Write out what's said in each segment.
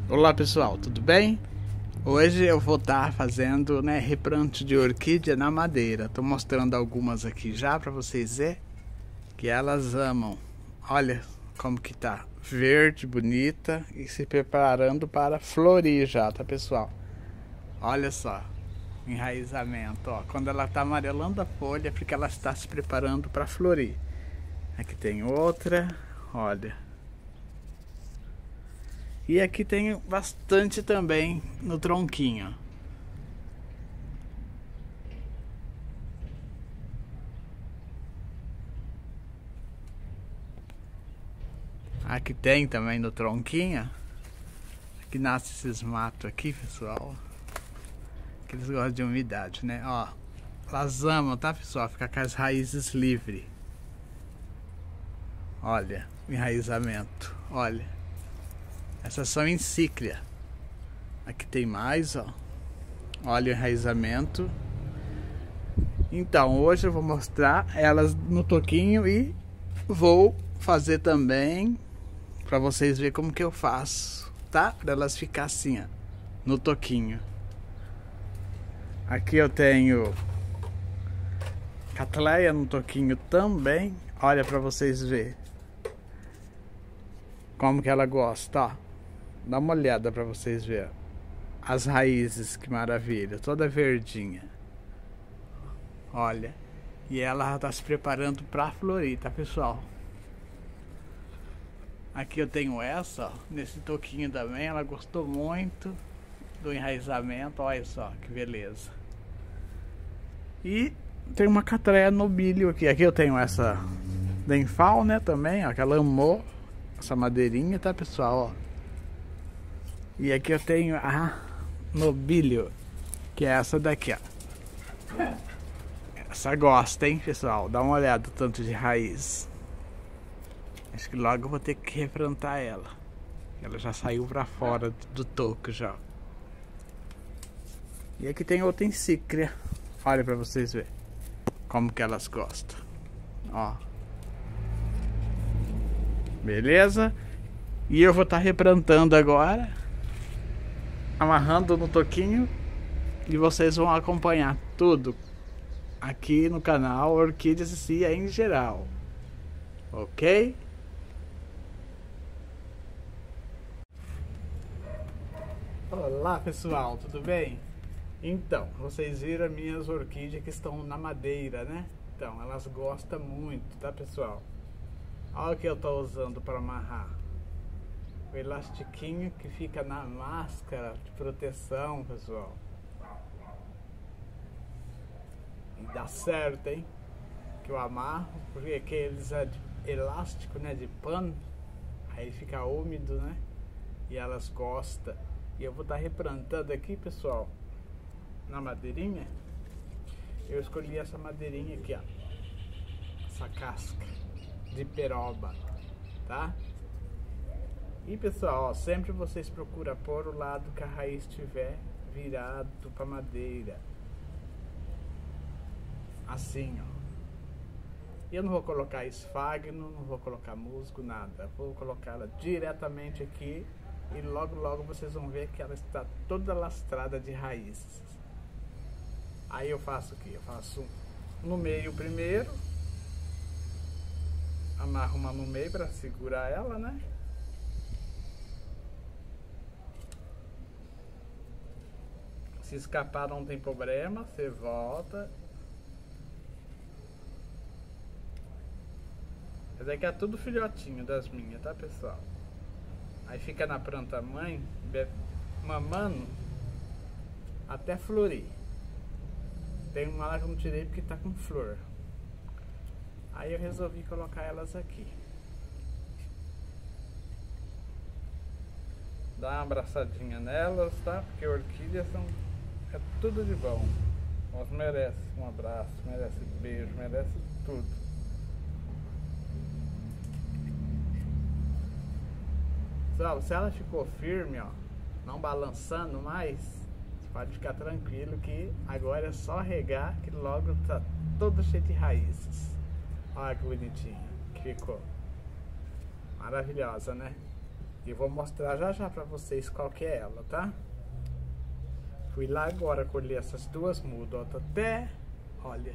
Olá pessoal, tudo bem? Hoje eu vou estar fazendo replante de orquídea na madeira. Tô mostrando algumas aqui já para vocês verem que elas amam. Olha como que tá verde, bonita e se preparando para florir já, tá pessoal? Olha só, enraizamento, ó. Quando ela tá amarelando a folha é porque ela está se preparando para florir. Aqui tem outra, olha. E aqui tem bastante também no tronquinho. Aqui tem também no tronquinho. Aqui nasce esses matos aqui, pessoal. Que eles gostam de umidade, né? Ó, elas amam, tá, pessoal? Ficar com as raízes livres. Olha, o enraizamento. Olha. Essas são encíclia. Aqui tem mais, ó. Olha o enraizamento. Então, hoje eu vou mostrar elas no toquinho e vou fazer também para vocês verem como que eu faço, tá? Para elas ficar assim, ó, no toquinho. Aqui eu tenho Cattleya no toquinho também. Olha para vocês verem como que ela gosta, ó. Dá uma olhada para vocês verem as raízes, que maravilha, toda verdinha. Olha, e ela está se preparando para florir, tá, pessoal? Aqui eu tenho essa, ó, nesse toquinho também. Ela gostou muito do enraizamento, olha só que beleza. E tem uma Cattleya nobilio aqui. Aqui eu tenho essa Denfal, né, também, ó, que ela amou essa madeirinha, tá, pessoal, ó. E aqui eu tenho a nobilio, que é essa daqui, ó. Essa gosta, hein, pessoal? Dá uma olhada no tanto de raiz. Acho que logo eu vou ter que replantar ela. Ela já saiu pra fora do toco já. E aqui tem outra encíclia. Olha pra vocês verem como que elas gostam. Ó. Beleza? E eu vou estar replantando agora, amarrando no toquinho, e vocês vão acompanhar tudo aqui no canal Orquídeas e Cia em geral, ok? Olá pessoal, tudo bem? Então, vocês viram as minhas orquídeas que estão na madeira, né? Então, elas gostam muito, tá, pessoal? Olha o que eu estou usando para amarrar. O elastiquinho que fica na máscara de proteção, pessoal. E dá certo, hein? Que eu amarro, porque aqueles é de elástico, né? De pano. Aí fica úmido, né? E elas gostam. E eu vou estar replantando aqui, pessoal, na madeirinha. Eu escolhi essa madeirinha aqui, ó. Essa casca de peroba, tá? E pessoal, ó, sempre vocês procuram pôr o lado que a raiz estiver virado para madeira. Assim, ó. Eu não vou colocar esfagno, não vou colocar musgo, nada. Vou colocar ela diretamente aqui e logo logo vocês vão ver que ela está toda lastrada de raízes. Aí eu faço o que? Eu faço no meio primeiro. Amarro uma no meio para segurar ela, né? Se escapar não tem problema, você volta. Essa aqui é tudo filhotinho das minhas, tá, pessoal? Aí fica na planta mãe, mamando até florir. Tem uma lá que eu não tirei porque tá com flor. Aí eu resolvi colocar elas aqui. Dá uma abraçadinha nelas, tá? Porque orquídeas é tudo de bom. Elas merecem um abraço, merecem beijo, merecem tudo. Pessoal, se ela ficou firme, ó, não balançando mais, você pode ficar tranquilo que agora é só regar que logo tá todo cheio de raízes. Olha que bonitinho que ficou. Maravilhosa, né? E vou mostrar já já pra vocês qual que é ela, tá? Fui lá agora colher essas duas mudas, ó, tá até, olha,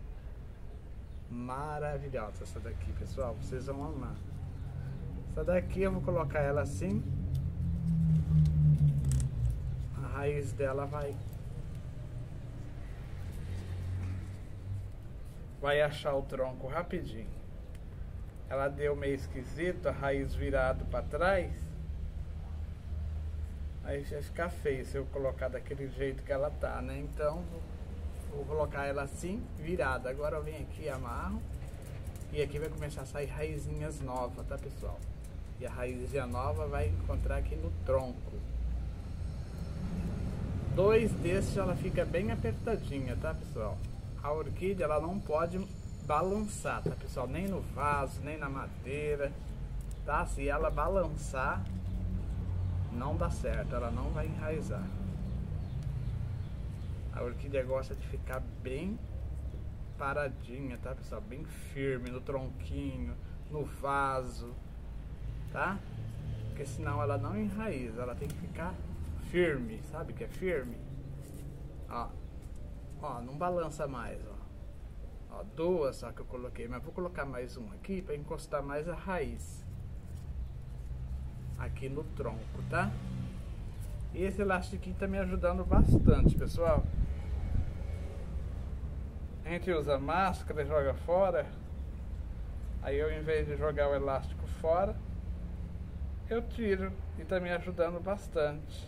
maravilhosa essa daqui, pessoal, vocês vão amar. Essa daqui eu vou colocar ela assim, a raiz dela vai achar o tronco rapidinho. Ela deu meio esquisito, a raiz virado para trás. Aí vai ficar feio se eu colocar daquele jeito que ela tá, né? Então vou colocar ela assim, virada. Agora eu venho aqui e amarro. E aqui vai começar a sair raizinhas novas, tá, pessoal? E a raizinha nova vai encontrar aqui no tronco. 2 desses ela fica bem apertadinha, tá, pessoal? A orquídea ela não pode balançar, tá, pessoal? Nem no vaso, nem na madeira, tá? Se ela balançar, não dá certo, ela não vai enraizar. A orquídea gosta de ficar bem paradinha, tá, pessoal? Bem firme no tronquinho, no vaso, tá? Porque senão ela não enraiza, ela tem que ficar firme, sabe que é firme? Ó, ó, não balança mais, ó. Ó, 2 só que eu coloquei, mas vou colocar mais um aqui para encostar mais a raiz aqui no tronco, tá? E esse elastiquinho tá me ajudando bastante, pessoal. A gente usa máscara e joga fora. Aí eu, em vez de jogar o elástico fora, eu tiro e tá me ajudando bastante.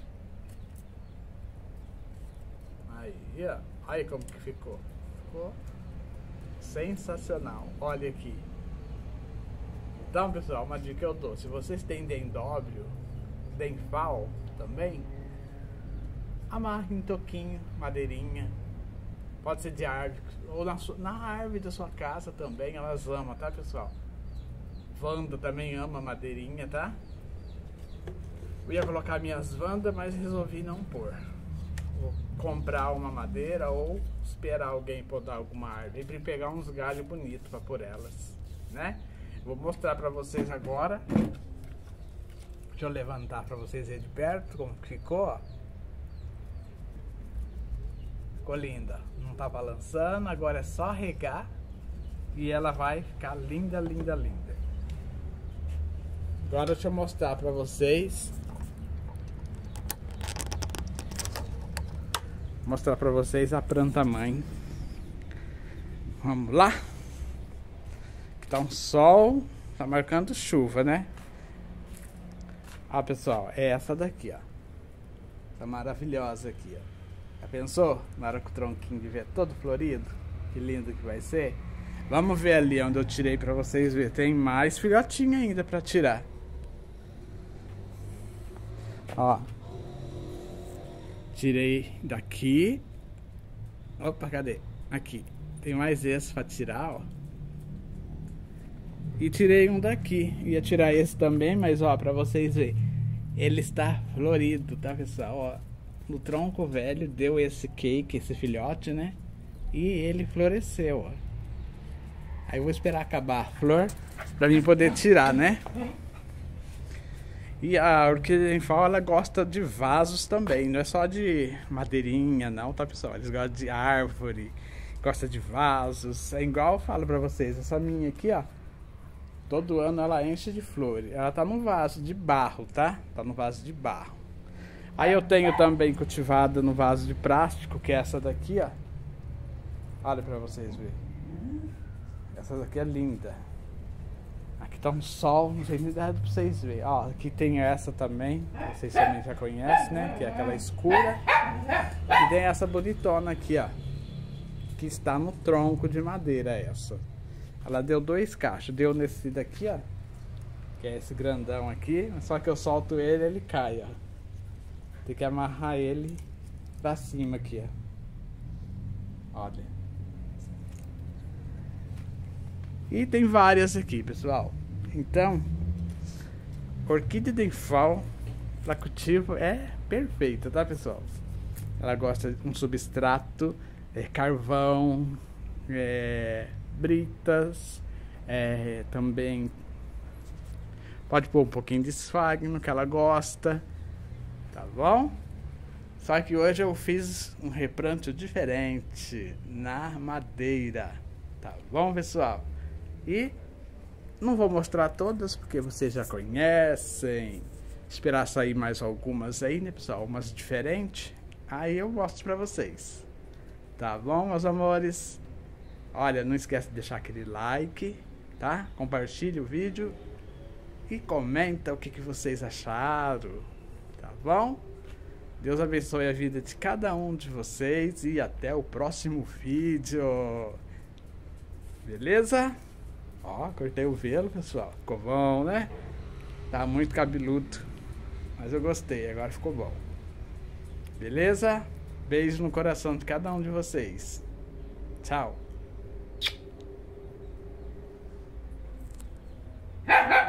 Aí, ó. Aí como que ficou. Ficou sensacional. Olha aqui. Então, pessoal, uma dica que eu dou. Se vocês têm dendróbio, denfal também, amarre em toquinho, madeirinha. Pode ser de árvore. Ou na árvore da sua casa também, elas amam, tá, pessoal? Vanda também ama madeirinha, tá? Eu ia colocar minhas vandas, mas resolvi não pôr. Vou comprar uma madeira ou esperar alguém podar alguma árvore e pegar uns galhos bonitos para pôr elas, né? Vou mostrar para vocês agora. Deixa eu levantar para vocês verem de perto como ficou, ó. Ficou linda, não tá balançando, agora é só regar e ela vai ficar linda, linda, linda. Agora deixa eu mostrar para vocês. Mostrar para vocês a planta mãe. Vamos lá. Tá um sol, tá marcando chuva, né? Ó, pessoal, é essa daqui, ó. Tá maravilhosa aqui, ó. Já pensou? Na hora que o tronquinho de ver todo florido, que lindo que vai ser. Vamos ver ali onde eu tirei pra vocês verem. Tem mais filhotinho ainda pra tirar. Ó. Tirei daqui. Opa, cadê? Aqui. Tem mais esse pra tirar, ó. E tirei um daqui. Ia tirar esse também, mas ó, pra vocês verem. Ele está florido, tá, pessoal? Ó, no tronco velho deu esse cake, esse filhote, né? E ele floresceu, ó. Aí eu vou esperar acabar a flor pra mim poder tirar, né? E a orquídea denfal, ela gosta de vasos também. Não é só de madeirinha, não, tá, pessoal? Eles gostam de árvore, gosta de vasos. É igual eu falo pra vocês. Essa minha aqui, ó. Todo ano ela enche de flores. Ela tá no vaso de barro, tá? Tá no vaso de barro. Aí eu tenho também cultivada no vaso de plástico, que é essa daqui, ó. Olha pra vocês verem. Essa daqui é linda. Aqui tá um sol, não sei nem dar pra vocês verem. Ó, aqui tem essa também. Vocês também já conhecem, né? Que é aquela escura. E tem essa bonitona aqui, ó. Que está no tronco de madeira, essa. Ela deu 2 cachos, deu nesse daqui, ó, que é esse grandão aqui, só que eu solto ele, ele cai, ó. Tem que amarrar ele pra cima aqui, ó. Olha. E tem várias aqui, pessoal. Então, orquídea denfal para cultivo é perfeita, tá, pessoal? Ela gosta de um substrato, carvão, britas, também Pode pôr um pouquinho de esfagno que ela gosta, tá bom? Só que hoje eu fiz um reprancho diferente na madeira, tá bom, pessoal? E não vou mostrar todas porque vocês já conhecem. Esperar sair mais algumas aí, né, pessoal? Umas diferentes. Aí eu mostro pra vocês. Tá bom, meus amores? Olha, não esquece de deixar aquele like, tá? Compartilhe o vídeo e comenta o que vocês acharam, tá bom? Deus abençoe a vida de cada um de vocês e até o próximo vídeo. Beleza? Ó, cortei o velo, pessoal. Ficou bom, né? Tá muito cabeludo, mas eu gostei, agora ficou bom. Beleza? Beijo no coração de cada um de vocês. Tchau.